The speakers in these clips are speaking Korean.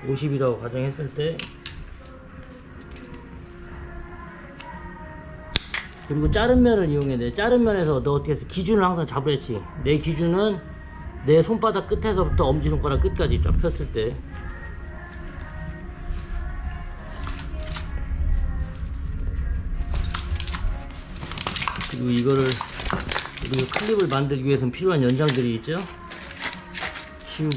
50이라고 가정했을 때, 그리고 자른 면을 이용해야 돼. 자른 면에서 너 어떻게 해서 기준을 항상 잡으랬지. 내 기준은 내 손바닥 끝에서부터 엄지손가락 끝까지 쫙 폈을 때, 그리고 이거를, 그리고 클립을 만들기 위해서는 필요한 연장들이 있죠. 치우고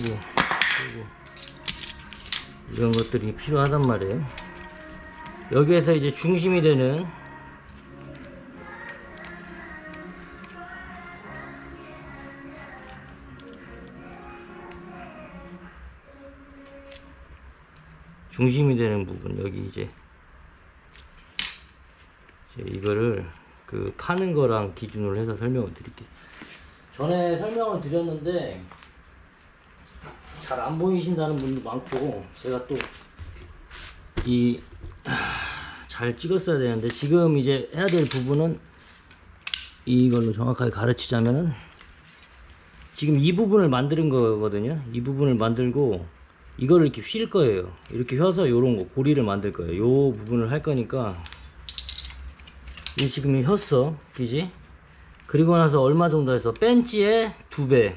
이런 것들이 필요하단 말이에요. 여기에서 이제 중심이 되는 부분, 여기 이제 이거를 그 파는 거랑 기준으로 해서 설명을 드릴게요. 전에 설명을 드렸는데 잘 안 보이신다는 분도 많고, 제가 또 잘 찍었어야 되는데, 지금 이제 해야 될 부분은 이걸로 정확하게 가르치자면은, 지금 이 부분을 만드는 거거든요. 이 부분을 만들고 이거를 이렇게 휠 거예요. 이렇게 휘어서 요런 거 고리를 만들 거예요. 요 부분을 할 거니까, 이 지금 휘었어, 그지? 그리고 나서 얼마 정도 해서 벤치의 2배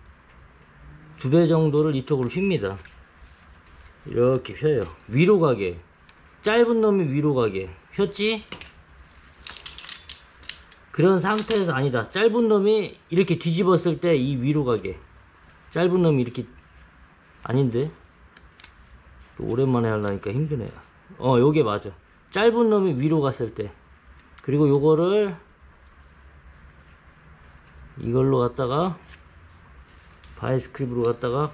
정도를 이쪽으로 휩니다. 이렇게 휘어요. 위로 가게, 짧은 놈이 위로 가게 휘었지? 그런 상태에서, 아니다, 짧은 놈이 이렇게 뒤집었을 때 이 위로 가게, 짧은 놈이 이렇게, 아닌데 또 오랜만에 하려니까 힘드네요. 요게 맞아. 짧은 놈이 위로 갔을 때, 그리고 요거를 이걸로 갖다가 바이스 크립으로 갖다가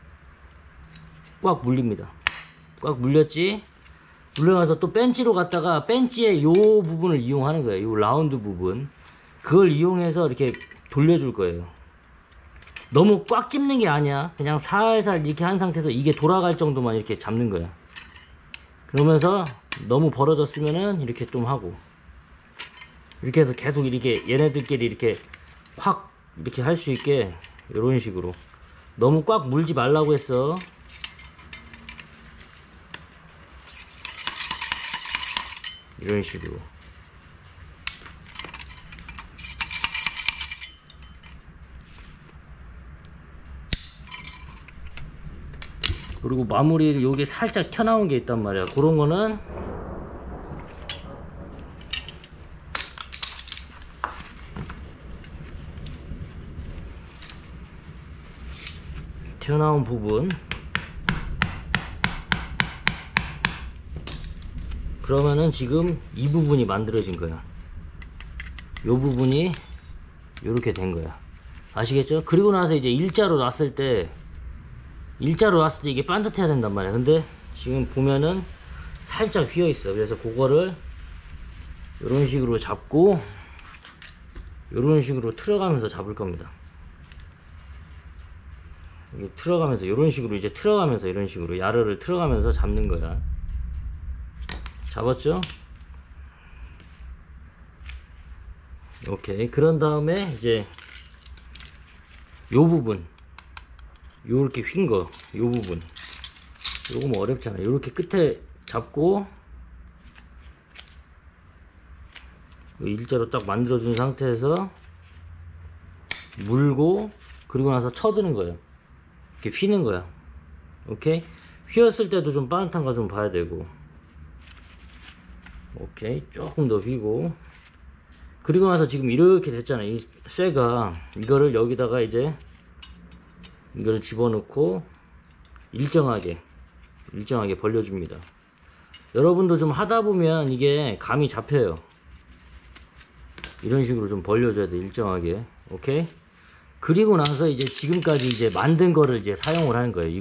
꽉 물립니다. 꽉 물렸지? 물려가서 또 벤치로 갔다가, 벤치의 요 부분을 이용하는 거예요. 요 라운드 부분, 그걸 이용해서 이렇게 돌려줄 거예요. 너무 꽉 찝는 게 아니야. 그냥 살살 이렇게 한 상태에서 이게 돌아갈 정도만 이렇게 잡는 거야. 그러면서 너무 벌어졌으면은 이렇게 좀 하고, 이렇게 해서 계속 이렇게 얘네들끼리 이렇게 확 이렇게 할 수 있게, 이런 식으로. 너무 꽉 물지 말라고 했어. 이런 식으로. 그리고 마무리를 여기 살짝 튀어나온 게 있단 말이야. 그런 거는 튀어나온 부분, 그러면은 지금 이 부분이 만들어진 거야. 요 부분이 요렇게 된 거야. 아시겠죠? 그리고 나서 이제 일자로 놨을 때 이게 반듯해야 된단 말이야. 근데 지금 보면은 살짝 휘어 있어. 그래서 그거를 요런 식으로 잡고, 요런 식으로 틀어가면서 잡을 겁니다. 이게 틀어가면서, 요런 식으로 이제 틀어가면서, 이런 식으로 야르를 틀어가면서 잡는 거야. 잡았죠? 오케이. 그런 다음에 이제 요 부분, 요렇게 휜 거, 요 부분, 요거 뭐 어렵잖아. 요렇게 끝에 잡고 일자로 딱 만들어준 상태에서 물고, 그리고 나서 쳐드는 거예요. 이렇게 휘는 거야. 오케이? 휘었을 때도 좀 빠듯한가 좀 봐야 되고. 오케이. 조금 더 휘고. 그리고 나서 지금 이렇게 됐잖아. 이 쇠가, 이거를 여기다가 이제 이거를 집어넣고 일정하게 벌려줍니다. 여러분도 좀 하다 보면 이게 감이 잡혀요. 이런 식으로 좀 벌려줘야 돼, 일정하게. 오케이? 그리고 나서 이제 지금까지 이제 만든 거를 이제 사용을 하는 거예요.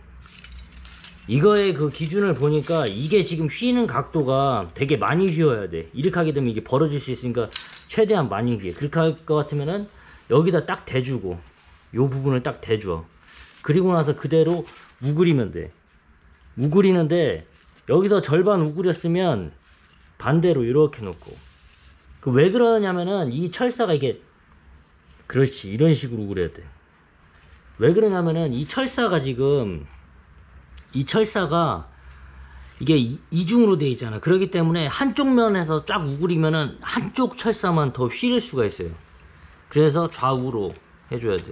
이거의 그 기준을 보니까 이게 지금 휘는 각도가 되게 많이 휘어야 돼. 이렇게 하게 되면 이게 벌어질 수 있으니까 최대한 많이 휘어. 그렇게 할 것 같으면은 여기다 딱 대주고, 요 부분을 딱 대줘. 그리고 나서 그대로 우그리면 돼. 우그리는데 여기서 절반 우그렸으면 반대로 이렇게 놓고. 그 왜 그러냐면은 이 철사가 이게, 그렇지, 이런 식으로 우그려야 돼. 왜 그러냐면은 이 철사가 지금 이 철사가 이게 이중으로 되어 있잖아. 그렇기 때문에 한쪽 면에서 쫙 우그리면은 한쪽 철사만 더 휘를 수가 있어요. 그래서 좌우로 해줘야 돼.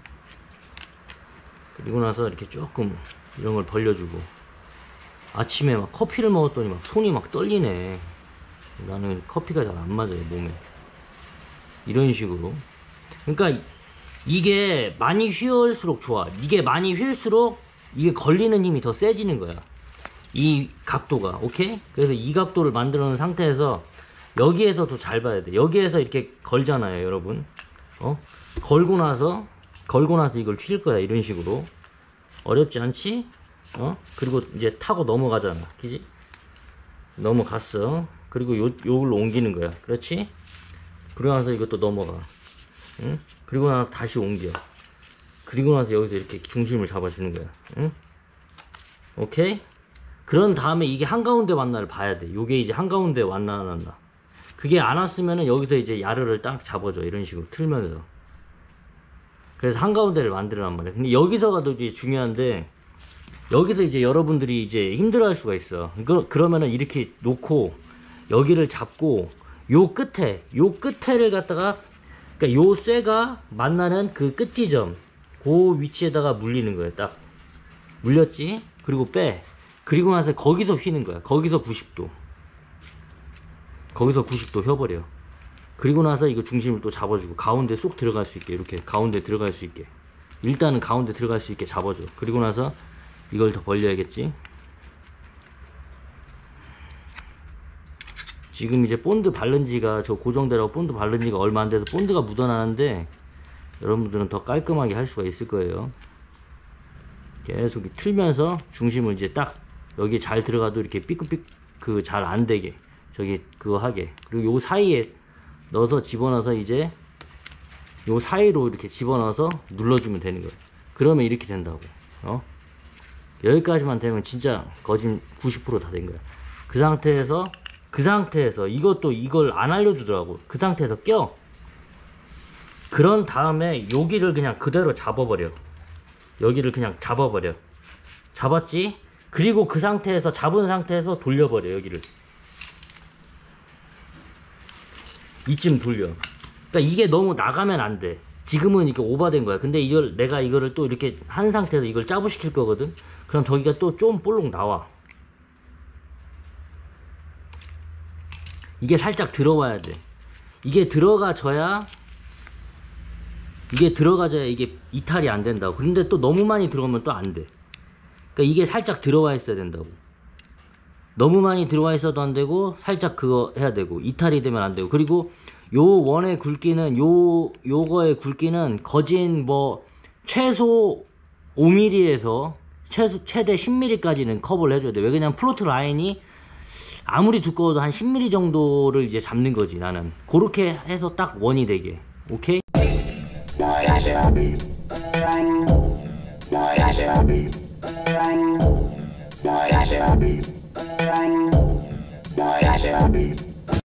그리고 나서 이렇게 조금 이런 걸 벌려주고. 아침에 막 커피를 먹었더니 막 손이 막 떨리네. 나는 커피가 잘 안 맞아요, 몸에. 이런 식으로. 그러니까 이게 많이 휘을수록 좋아. 이게 많이 휘을수록 이게 걸리는 힘이 더 세지는 거야. 이 각도가. 오케이? 그래서 이 각도를 만들어 놓은 상태에서 여기에서도 잘 봐야 돼. 여기에서 이렇게 걸잖아요, 여러분. 걸고 나서 이걸 휠 거야. 이런 식으로. 어렵지 않지? 그리고 이제 타고 넘어가잖아. 그지? 넘어갔어. 그리고 요걸로 옮기는 거야. 그렇지? 그러고 나서 이것도 넘어가. 응? 그리고 나서 다시 옮겨. 그리고 나서 여기서 이렇게 중심을 잡아주는 거야. 응? 오케이? 그런 다음에 이게 한가운데 왔나를 봐야 돼. 요게 이제 한가운데 왔나 안 왔나. 그게 안 왔으면은 여기서 이제 야르를 딱 잡아줘. 이런 식으로 틀면서. 그래서 한가운데를 만들어란 말이야. 근데 여기서가 더 이제 중요한데, 여기서 이제 여러분들이 이제 힘들어 할 수가 있어. 그러면은 이렇게 놓고 여기를 잡고 요 끝에를 갖다가, 그러니까 요 쇠가 만나는 그 끝 지점, 그 위치에다가 물리는 거예요. 딱 물렸지? 그리고 빼. 그리고 나서 거기서 휘는 거야. 거기서 90도 휘어버려. 그리고 나서 이거 중심을 또 잡아주고 가운데 쏙 들어갈 수 있게, 이렇게 가운데 들어갈 수 있게, 일단은 가운데 들어갈 수 있게 잡아줘. 그리고 나서 이걸 더 벌려야겠지. 지금 이제 본드 바른 지가, 저 고정대라고 본드 바른 지가 얼마 안 돼서 본드가 묻어나는데, 여러분들은 더 깔끔하게 할 수가 있을 거예요. 계속 틀면서 중심을 이제 딱 여기 잘 들어가도 이렇게 삐끗삐끗 잘 안 되게, 저기 그거 하게. 그리고 요 사이에 넣어서 집어넣어서 이제 요 사이로 이렇게 집어넣어서 눌러주면 되는 거예요. 그러면 이렇게 된다고. 여기까지만 되면 진짜 거진 90% 다 된 거야. 그 상태에서 이걸 안 알려주더라고. 그 상태에서 껴. 그런 다음에 여기를 그냥 그대로 잡아버려. 여기를 그냥 잡아버려. 잡았지? 그리고 그 상태에서, 잡은 상태에서 돌려버려. 여기를 이쯤 돌려. 그러니까 이게 너무 나가면 안 돼. 지금은 이렇게 오버된 거야. 근데 내가 이거를 또 이렇게 한 상태에서 이걸 짜부시킬 거거든. 그럼 저기가 또 좀 볼록 나와. 이게 살짝 들어와야 돼. 이게 들어가져야 이게 이탈이 안 된다고. 그런데 또 너무 많이 들어오면 또 안 돼. 그러니까 이게 살짝 들어와 있어야 된다고. 너무 많이 들어와 있어도 안 되고, 살짝 그거 해야 되고, 이탈이 되면 안 되고. 그리고 요 원의 굵기는, 요거의 굵기는 거진 최소 5mm에서 최대 10mm까지는 커버를 해줘야 돼. 왜? 그냥 플로트 라인이 아무리 두꺼워도 한 10mm 정도를 이제 잡는 거지, 나는. 그렇게 해서 딱 원이 되게. 오케이? Boy, I should